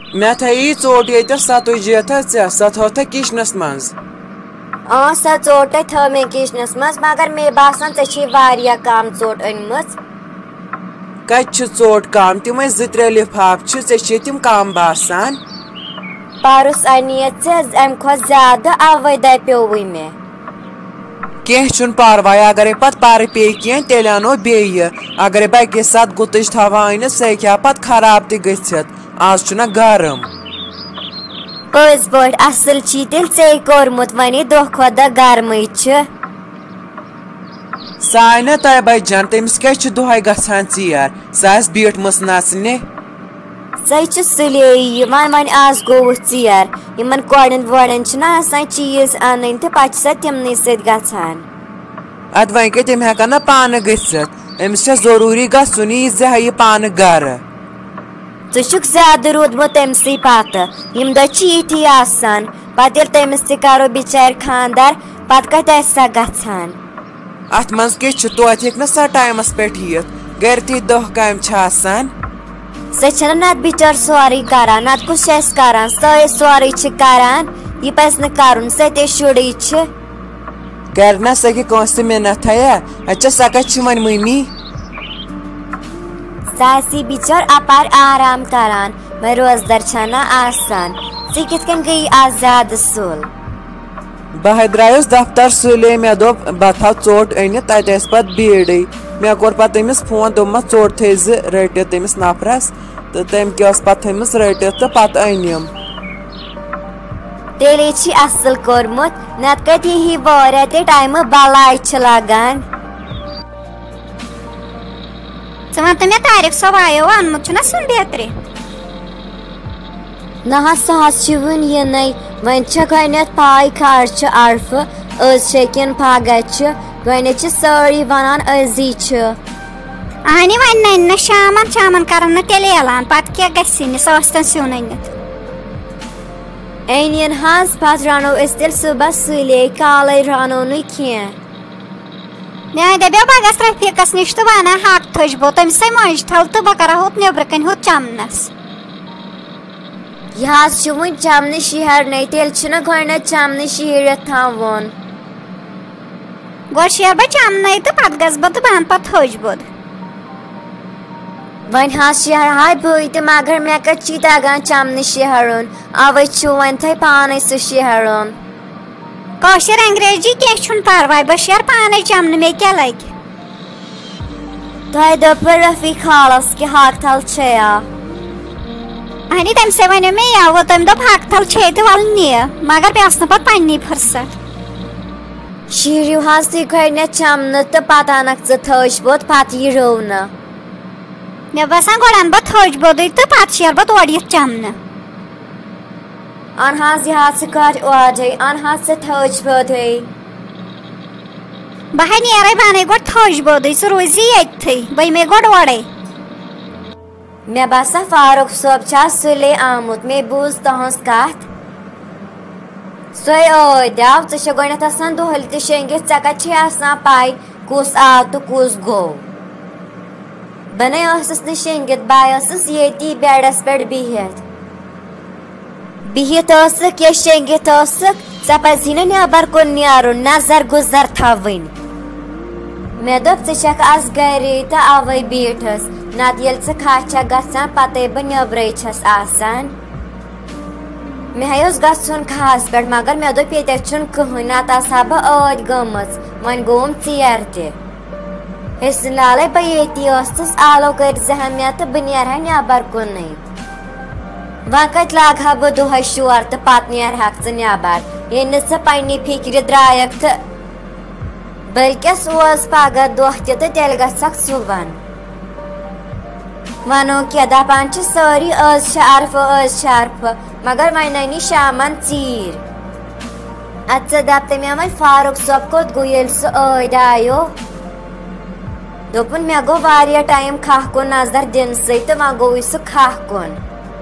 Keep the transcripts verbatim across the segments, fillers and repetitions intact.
मे थी चोट ये सतुजीत सह थो किचनस मज आ सह चोट थो मे किचनस मज मगर मे बासान ऐ कम चोट अनम कत चोट कम तम जो त्रे लिफाफ ऐ तम कम बासान पारुस अनिय अम खो ज्यादा अवे दपो मे कह परवाय अगर पे पर पे कह तेल अनो बे अगर बह अकिस सात गुतज थवा अनित सह हे पे खराब तथ आज गरम पज पे असल तेल ऐ कोर्मुत वन दो खो दह गर्म साय न तय बचन तमिस क्या दोहे गसान चीर सह बीठ मस नचने सह सुले वन आज गो चीर इन कोड़न वोड़न चीज अन तो पे सह तमन सतान अद वन क्या तम हेकान पान गमिस जरूरी गुन यह यह पान गर ुक ज्यादा रूदमुत तमसी पत यम दह यथी आसान पे तमिस तरो बिचार खानदार पे कत सा गसान अत मज क्या तोत हे सह टाइमस पे यित गर ती दह कम सह नत बिचार सोरे करान नत कुछ करान सह सोरे करान यह पस न कर सह शुड़ी कर ना सह कस मिन्नत अच्छा सह कत वन मम्मी सह बिचार अपार आराम करान वह रोजदार छना आसान सह कित गई आज ज्यादा सुल बह द्रायस दफ्तर सुले मे दोप बह थव चोट अनित तत पे भीड़ मे कोर पे तमिस फोन दोपमस चोट थज रटित तमिस नफरस तो तम क्या पे थमिस रटित तो पे अनिम तेल असल कोर्मुत नत कत यही वारिया ते टाइम बलाय लगान वन तो मे तारिक सब आयो अनमुत सुन बेहतरे ना सह वन यन वन गत पाई खर अर्फ अज शकिन पगह गो सारी वन अजी अहन वन न शाम शाम कर तेल ऐलान पे क्या गन सस्तन सुन अनित अन हज पे रनो तेल सुबह सुले काल रनो न कह मे दपो बह गस रफीकस नश तो वन हक थजबो तमिस मज थल तो बह कर हुत नबर कन हुत चमनस यह वन चमन शहरन तेल गो चमन शहरत थवन गो शहर बह चमन तो पे गस बह तो बहन पे थजबोद वन शहर हाय बह तो मगर मे कत तगान चमन शहरन अवे वन थे पान सह शहरन कौशर अंग्रेजी कह परवाय बह शहर पान चमन मे क्या लग तह दप रफी खालस कि हक थल छया अहनी तम से वन मे वो तम दप हक थल छे तो वल नी मगर पे पे पन्नी फुर्सत शहरु हज तुम गो चमन तो पे अनक थजबोद पे रोन मे बसान गो अन बह थजबोद तो पे शहर बह तोड़ चमन अन हज यह कर ओर अन हज थजबोद बह नीर बन गो थजबोद सह रोजी ये बह मे गो ओड़े मे बसा फारूक सोब सुले आमुत मे बूज तहस कत सो दव ऐ गोन दोहल तो शेंगित ऐ कत पाई कुस आव तो कुस गो बन न शेंगित बस ये बेडस पे बिहित बिहित ये शेंगित ऐ पजी न नबर कुन नीरुन नजर गुजर थवन मे दोप ऐक आज गर तो अवे बीठस नत ये खच गसान पे बह नब्रे छस आसान मे हस गुन खास पे मगर मे दोप ये कहन नत हा बह अद गमच वन गोम चीर तस लाल बह ये आलो कर मे तो बह नेर नबर कुन वन कत लाग हा बह दोह शोर तो पे नेरहक ज नबर ये नी पन्नी फिक्र द्रायक तो बल्कस पगह दह तो तेल गक सुबन वनो क्या दपान सारी अज अर्फ अज अर्फ मगर वन अनि शामन चीर अत दप मे वन फारूक सोब कोत गो ये सह अद आयो दोपुन मे गो वारिया टाइम खह कुन नजर दिन तो वन गो सह खह कुन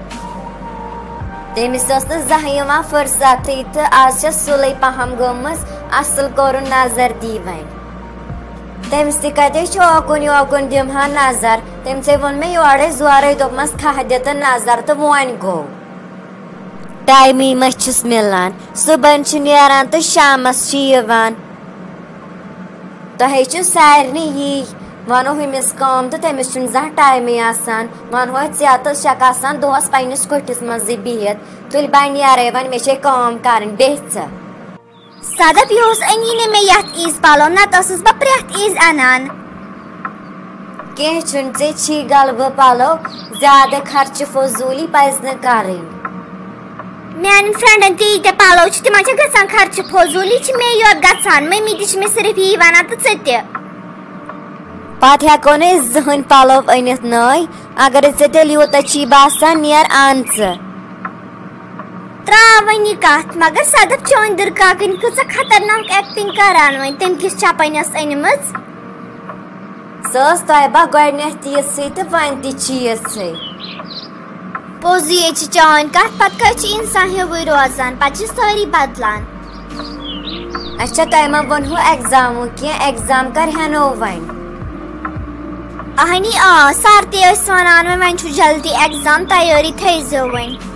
तमिस जह फुर्सत तो आज सुल पहम गमस असल कोर नजर दी वन तमिस कत ओकुन योकुन दिमहा नजर तम से वोन मे योरे जोरे दोपमस खह दित नजर तो वन गो टाइमी मछुस मिलान सुबह नेरान तो शामस तहे सारे यी वनो हमिस कम तो तमिस जहाँ टाइम आसान वनो ऐ तो शक आसान दोहस पन्निस कुठिस मज बिहत तुल बह नेरे वन मे कम कर बेह सदप यह अनी ने मे यथ ईज पलो नत बह प्रेथ ईज अनान कह छी गल बह पलो ज्यादा खर्च फजूली पज न कर मान फ्रेंडन तीत पलो तिम ग खर्च फजूली मे योत ग मम्मी मे सिर्फ यी वन तो े पत हेको न जहन पलो अनित नई अगर तेल यूत बासान नेर आन त्रावनी कत मगर सदप चोन दुर्काकन कस खतरनाक एक्टिंग करान वन तम किस पनस अनम सह तयबा गोडनेथ तीस तो वन तीस पोज ये चोन कत पत कह इंसान हिवु रोजान पे सारी बदलान अच्छा तयमा वनहु एग्जाम कह एग्जाम कर हेनो वन अहनी आ सर ते वन वन जल्दी एग्जाम तैयारी थो वन